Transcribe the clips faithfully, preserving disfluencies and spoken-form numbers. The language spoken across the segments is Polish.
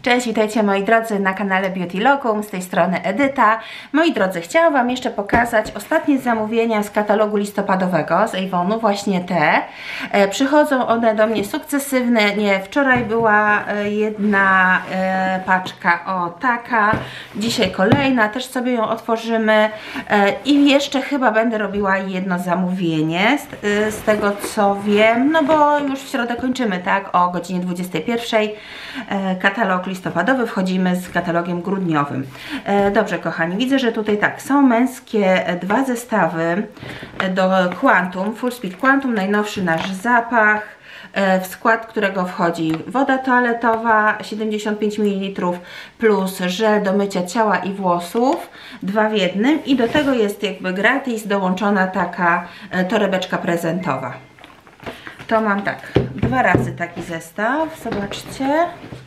Cześć, witajcie moi drodzy na kanale Beauty Locum, z tej strony Edyta. Moi drodzy, chciałam Wam jeszcze pokazać ostatnie zamówienia z katalogu listopadowego z Avonu, właśnie te. E, przychodzą one do mnie sukcesywnie. Nie, wczoraj była e, jedna e, paczka, o taka, dzisiaj kolejna, też sobie ją otworzymy e, i jeszcze chyba będę robiła jedno zamówienie z, e, z tego co wiem, no bo już w środę kończymy, tak, o godzinie dwudziestej pierwszej. E, katalog listopadowy, wchodzimy z katalogiem grudniowym. E, dobrze kochani, widzę, że tutaj tak, są męskie dwa zestawy do Quantum, Full Speed Quantum, najnowszy nasz zapach, e, w skład którego wchodzi woda toaletowa siedemdziesiąt pięć mililitrów plus żel do mycia ciała i włosów, dwa w jednym i do tego jest jakby gratis dołączona taka e, torebeczka prezentowa. To mam tak, dwa razy taki zestaw, zobaczcie.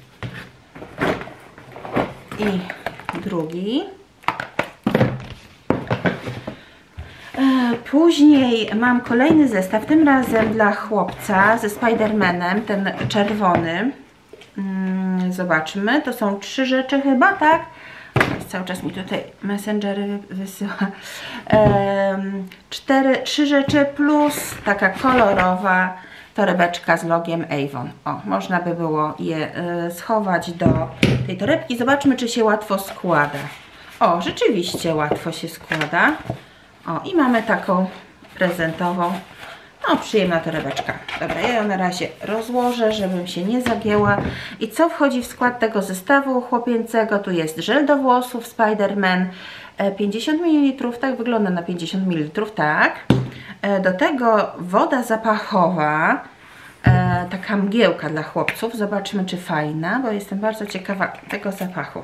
I drugi. Później mam kolejny zestaw, tym razem dla chłopca ze Spidermanem, ten czerwony. Zobaczmy, to są trzy rzeczy chyba, tak? Cały czas mi tutaj Messengery wysyła. Cztery, trzy rzeczy plus taka kolorowa torebeczka z logiem Avon. O, można by było je y, schować do tej torebki. Zobaczmy, czy się łatwo składa. O, rzeczywiście łatwo się składa. O, i mamy taką prezentową. No, przyjemna torebeczka. Dobra, ja ją na razie rozłożę, żebym się nie zagięła. I co wchodzi w skład tego zestawu chłopięcego? Tu jest żel do włosów Spiderman, pięćdziesiąt mililitrów, tak wygląda na pięćdziesiąt mililitrów, tak. Do tego woda zapachowa, e, taka mgiełka dla chłopców. Zobaczmy, czy fajna, bo jestem bardzo ciekawa tego zapachu.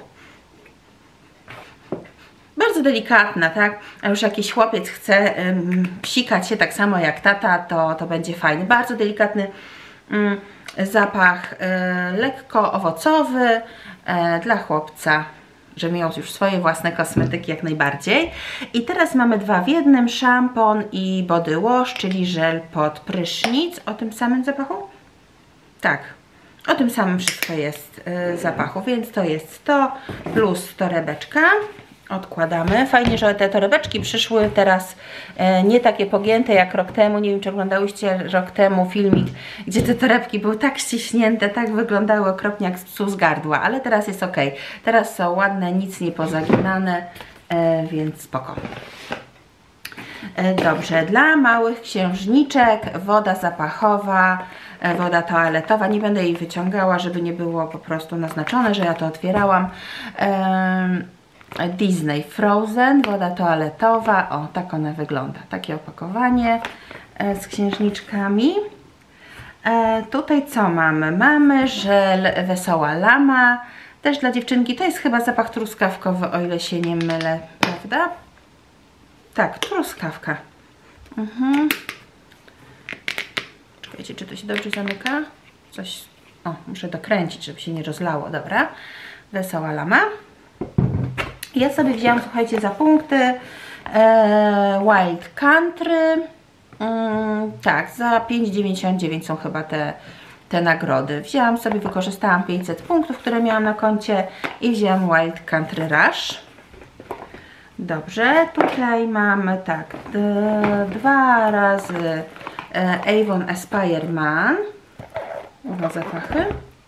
Bardzo delikatna, tak? A już jakiś chłopiec chce ym, psikać się tak samo jak tata, to, to będzie fajny. Bardzo delikatny ym, zapach, y, lekko owocowy y, dla chłopca, że miał już swoje własne kosmetyki jak najbardziej. I teraz mamy dwa w jednym, szampon i body wash, czyli żel pod prysznic. O tym samym zapachu? Tak, o tym samym wszystko jest y, zapachu, więc to jest to plus torebeczka. Odkładamy. Fajnie, że te torebeczki przyszły teraz e, nie takie pogięte jak rok temu. Nie wiem, czy oglądałyście rok temu filmik, gdzie te torebki były tak ściśnięte, tak wyglądały okropnie jak z psu z gardła, ale teraz jest ok. Teraz są ładne, nic nie pozaginane, e, więc spoko. E, dobrze, dla małych księżniczek woda zapachowa, e, woda toaletowa. Nie będę jej wyciągała, żeby nie było po prostu naznaczone, że ja to otwierałam. E, Disney Frozen, woda toaletowa, o tak ona wygląda, takie opakowanie e, z księżniczkami. E, tutaj co mamy? Mamy żel Wesoła Lama, też dla dziewczynki, to jest chyba zapach truskawkowy, o ile się nie mylę, prawda? Tak, truskawka. Mhm. Czekajcie, czy to się dobrze zamyka? Coś, o, muszę dokręcić, żeby się nie rozlało, dobra. Wesoła Lama. Ja sobie wzięłam, słuchajcie, za punkty e, Wild Country, mm, tak, za pięć dziewięćdziesiąt dziewięć są chyba te, te nagrody. Wzięłam sobie, wykorzystałam pięćset punktów, które miałam na koncie i wzięłam Wild Country Rush. Dobrze, tutaj mamy tak, dwa razy e, Avon Aspire Man, dwa zapachy.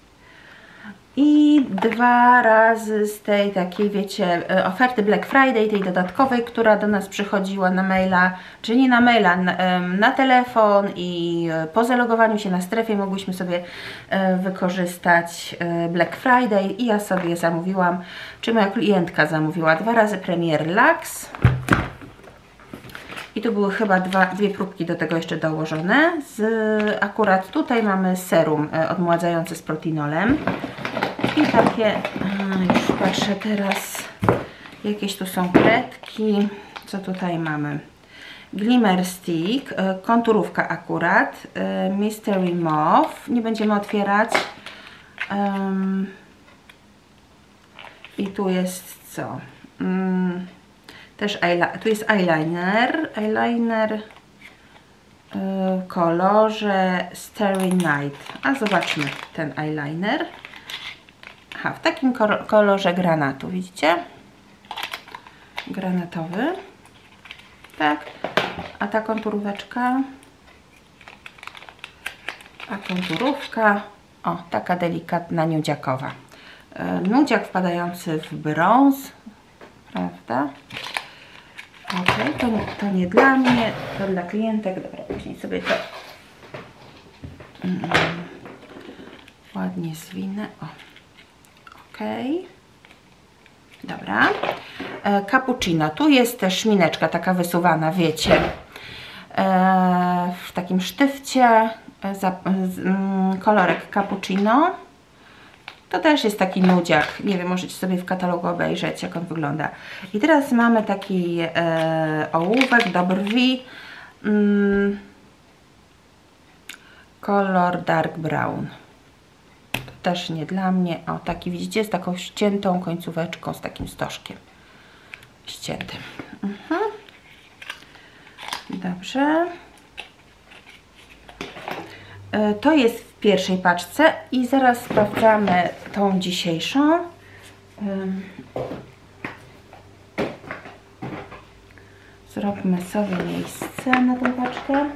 I dwa razy z tej takiej, wiecie, oferty Black Friday, tej dodatkowej, która do nas przychodziła na maila, czy nie na maila, na, na telefon i po zalogowaniu się na strefie mogłyśmy sobie wykorzystać Black Friday i ja sobie zamówiłam, czy moja klientka zamówiła dwa razy Premier Lux. I tu były chyba dwa, dwie próbki do tego jeszcze dołożone. Z, akurat tutaj mamy serum odmładzający z protinolem. I takie, już patrzę teraz, jakieś tu są kredki. Co tutaj mamy? Glimmer Stick, konturówka akurat, Mystery Mauve. Nie będziemy otwierać. Um, I tu jest co? Um, Też tu jest eyeliner, eyeliner w kolorze Starry Night. A zobaczmy ten eyeliner. Aha, w takim kolorze granatu, widzicie? Granatowy. Tak. A ta konturóweczka? A konturówka, o, taka delikatna nudziakowa. Nudziak wpadający w brąz, prawda? Ok, to, to nie dla mnie, to dla klientek. Dobra, później sobie to mm, ładnie zwinę. O. Ok. Dobra. E, cappuccino. Tu jest też szmineczka taka wysuwana, wiecie. E, w takim sztywcie. E, za, z, mm, kolorek cappuccino. To też jest taki nudziak. Nie wiem, możecie sobie w katalogu obejrzeć, jak on wygląda. I teraz mamy taki e, ołówek do brwi. Mm, kolor dark brown. To też nie dla mnie. O, taki widzicie, z taką ściętą końcóweczką, z takim stożkiem ściętym. Mhm. Dobrze. E, to jest w pierwszej paczce i zaraz sprawdzamy tą dzisiejszą. Zróbmy sobie miejsce na tę paczkę.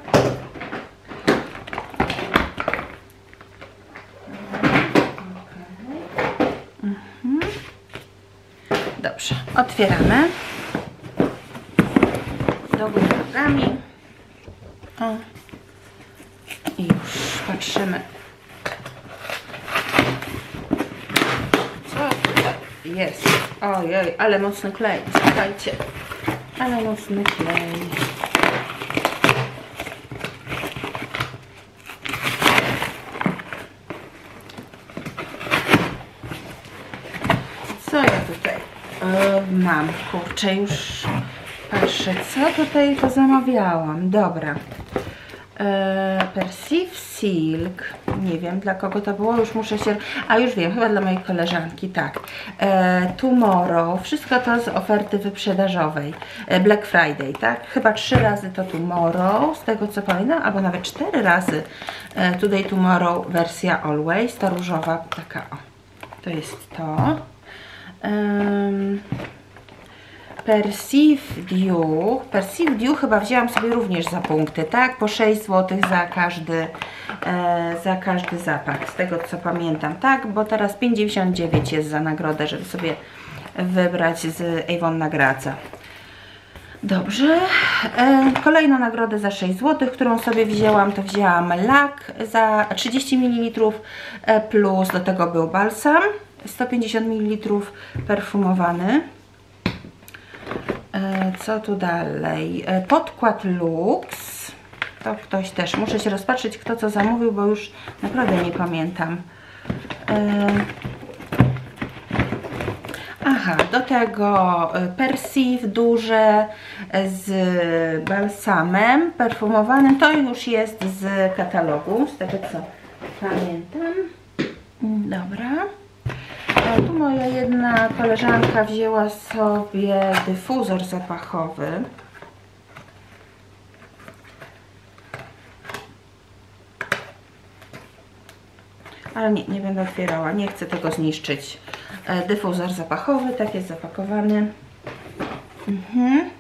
Mhm. Dobrze, otwieramy. Do góry nogami. O. I już patrzymy, co tutaj jest. Ojej, ale mocny klej, słuchajcie, ale mocny klej. Co ja tutaj e, mam? Kurczę, już patrzę, co tutaj to zamawiałam. Dobra. Perceive Silk, nie wiem dla kogo to było, już muszę się, a już wiem, chyba dla mojej koleżanki, tak. e, Tomorrow, wszystko to z oferty wyprzedażowej, e, Black Friday, tak, chyba trzy razy to Tomorrow, z tego co pamiętam, albo nawet cztery razy e, Today Tomorrow wersja Always, ta różowa, taka o, to jest to. um, Perceive Dew. Perceive Dew chyba wzięłam sobie również za punkty, tak? Po sześć złotych za każdy, e, za każdy zapach, z tego co pamiętam, tak? Bo teraz pięćdziesiąt dziewięć jest za nagrodę, żeby sobie wybrać z Avon nagradza. Dobrze. E, kolejną nagrodę za sześć złotych, którą sobie wzięłam, to wzięłam lak za trzydzieści mililitrów, e, plus do tego był balsam sto pięćdziesiąt mililitrów perfumowany. Co tu dalej? Podkład Lux. To ktoś też. Muszę się rozpatrzyć, kto co zamówił, bo już naprawdę nie pamiętam. Aha, do tego Perceive duże z balsamem perfumowanym. To już jest z katalogu, z tego co pamiętam. Dobra. Tu moja jedna koleżanka wzięła sobie dyfuzor zapachowy. Ale nie, nie będę otwierała, nie chcę tego zniszczyć. Dyfuzor zapachowy, tak jest zapakowany. Mhm.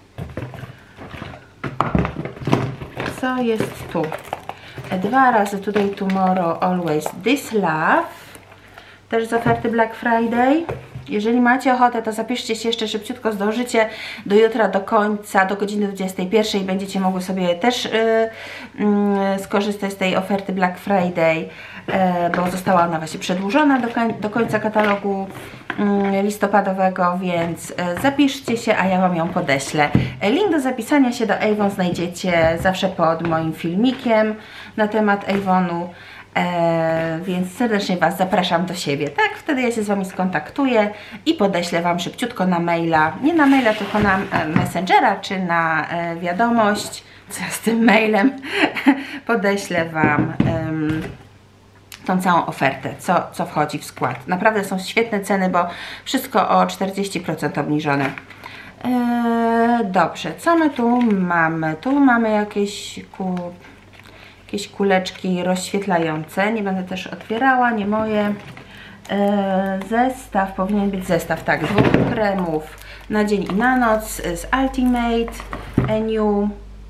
Co jest tu? Dwa razy Today Tomorrow Always This Love. Też z oferty Black Friday. Jeżeli macie ochotę, to zapiszcie się jeszcze szybciutko, zdążycie do jutra, do końca, do godziny dwudziestej pierwszej. Będziecie mogły sobie też yy, yy, skorzystać z tej oferty Black Friday, yy, bo została ona właśnie przedłużona do, do końca katalogu yy, listopadowego, więc yy, zapiszcie się, a ja Wam ją podeślę. Link do zapisania się do Avon znajdziecie zawsze pod moim filmikiem na temat Avonu. E, więc serdecznie Was zapraszam do siebie, tak? Wtedy ja się z Wami skontaktuję i podeślę Wam szybciutko na maila, nie na maila, tylko na e, Messengera czy na e, wiadomość, co z tym mailem, podeślę Wam e, tą całą ofertę, co, co wchodzi w skład. Naprawdę są świetne ceny, bo wszystko o czterdzieści procent obniżone. E, dobrze, co my tu mamy? Tu mamy jakieś ku... jakieś kuleczki rozświetlające, nie będę też otwierała, nie moje. Zestaw, powinien być zestaw, tak, dwóch kremów na dzień i na noc z Ultimate Eniu.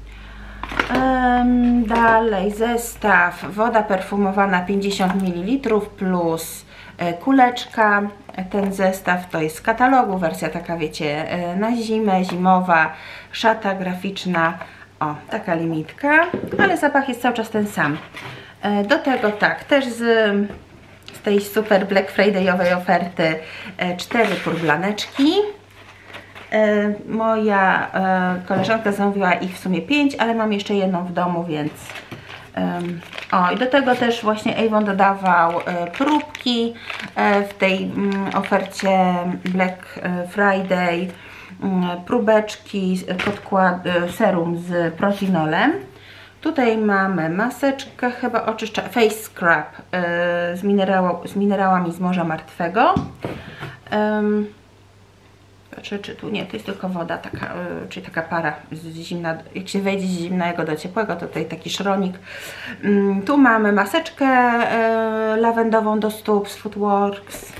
Um, dalej zestaw woda perfumowana pięćdziesiąt mililitrów plus e, kuleczka. Ten zestaw to jest z katalogu, wersja taka wiecie, e, na zimę, zimowa, szata graficzna, o, taka limitka, ale zapach jest cały czas ten sam. E, do tego tak, też z, z tej super Black Friday'owej oferty e, cztery purblaneczki. E, moja e, koleżanka zamówiła ich w sumie pięć, ale mam jeszcze jedną w domu, więc um, o, i do tego też właśnie Avon dodawał e, próbki e, w tej mm, ofercie Black Friday, mm, próbeczki, podkład, serum z protinolem. Tutaj mamy maseczkę, chyba oczyszcza, face scrub e, z, minerał, z minerałami z Morza Martwego. Um, Czy, czy tu nie, to jest tylko woda, taka, yy, czyli taka para z zimna, jak się wejdzie z zimnego do ciepłego, to tutaj taki szronik. Yy, tu mamy maseczkę yy, lawendową do stóp z Footworks.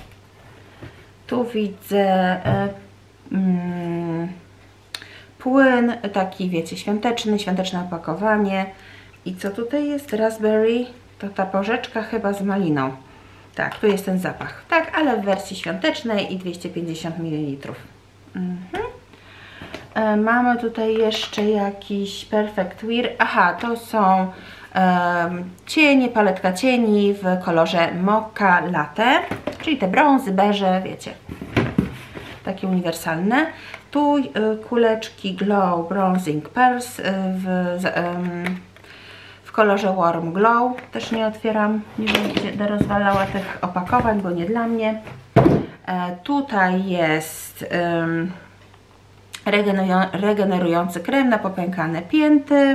Tu widzę yy, yy, płyn, taki wiecie, świąteczny, świąteczne opakowanie. I co tutaj jest? Raspberry, to ta porzeczka chyba z maliną. Tak, tu jest ten zapach. Tak, ale w wersji świątecznej i dwieście pięćdziesiąt mililitrów. Mhm. E, mamy tutaj jeszcze jakiś Perfect Wear. Aha, to są e, cienie, paletka cieni w kolorze Mocha Latte, czyli te brązy, beże, wiecie, takie uniwersalne. Tu e, kuleczki Glow Bronzing Pearls e, w, e, w kolorze Warm Glow. Też nie otwieram, nie będę rozwalała tych opakowań, bo nie dla mnie. E, tutaj jest um, regenerujący krem na popękane pięty,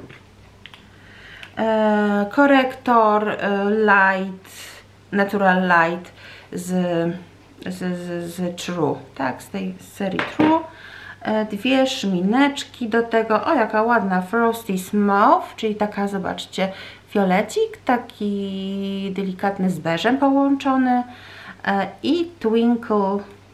e, korektor e, Light, Natural Light z, z, z, z True, tak, z tej serii True. E, dwie szmineczki do tego, o jaka ładna Frosty Mauve, czyli taka, zobaczcie, fiolecik, taki delikatny z beżem połączony. I Twinkle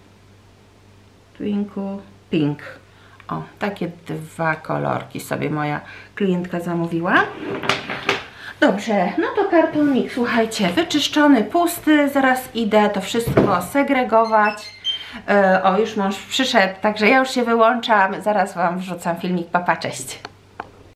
Twinkle Pink. O, takie dwa kolorki sobie moja klientka zamówiła. Dobrze, no to kartonik, słuchajcie, wyczyszczony, pusty. Zaraz idę to wszystko segregować. O, już mąż przyszedł, także ja już się wyłączam. Zaraz Wam wrzucam filmik. Papa, cześć.